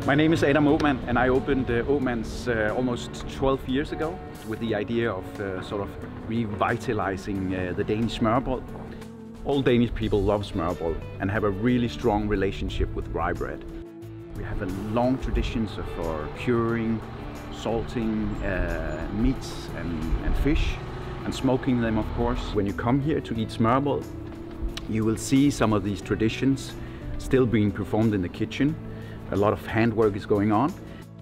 My name is Aamann and I opened Aamanns almost 12 years ago with the idea of sort of revitalizing the Danish smørrebrød. All Danish people love smørrebrød and have a really strong relationship with rye bread. We have a long tradition for curing, salting meats and fish and smoking them, of course. When you come here to eat smørrebrød, you will see some of these traditions still being performed in the kitchen. A lot of handwork is going on.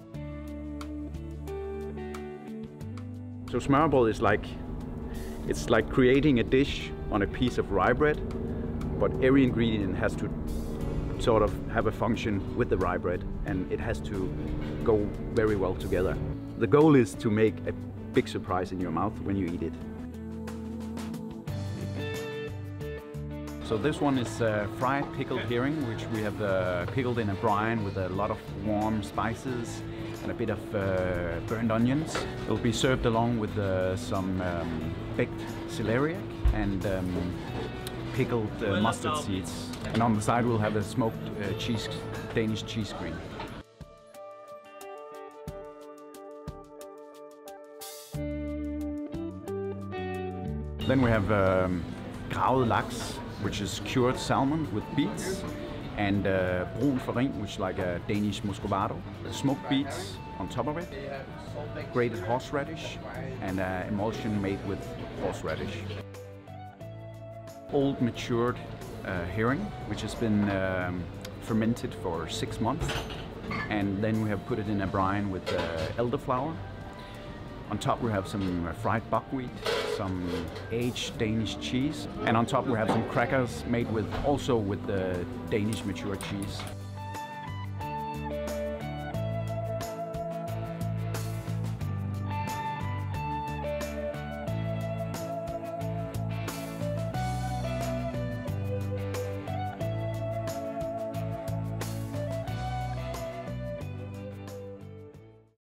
So smørrebrød is like creating a dish on a piece of rye bread, but every ingredient has to sort of have a function with the rye bread, and it has to go very well together. The goal is to make a big surprise in your mouth when you eat it. So this one is fried pickled herring, which we have pickled in a brine with a lot of warm spices and a bit of burnt onions. It will be served along with some baked celeriac and pickled mustard seeds. And on the side we'll have a smoked Danish cheese cream. Then we have gravet laks, which is cured salmon with beets, and brun farin, which is like a Danish muscovado. Smoked beets on top of it, grated horseradish, and emulsion made with horseradish. Old matured herring, which has been fermented for 6 months, and then we have put it in a brine with elderflower. On top we have some fried buckwheat, some aged Danish cheese, and on top we have some crackers made also with the Danish mature cheese.